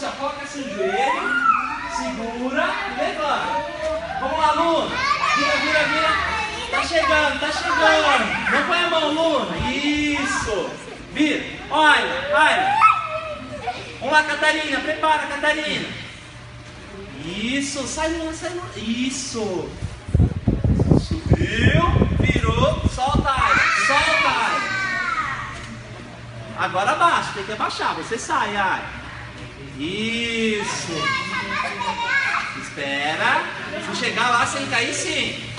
assim, ó, coloca assim o joelho, segura e levanta. Vamos lá, Luna. Vira, vira, vira. Tá chegando, tá chegando. Não põe a mão, Luna. Isso. Vira. Olha, olha. Vamos lá, Catarina. Prepara, Catarina. Isso. Sai, Luna, sai, Luna. Isso. Subiu, virou. Solta a área. Solta a área. Agora abaixa. Tem que abaixar. Você sai, área. Isso. Espera. Se chegar lá sem cair, sim.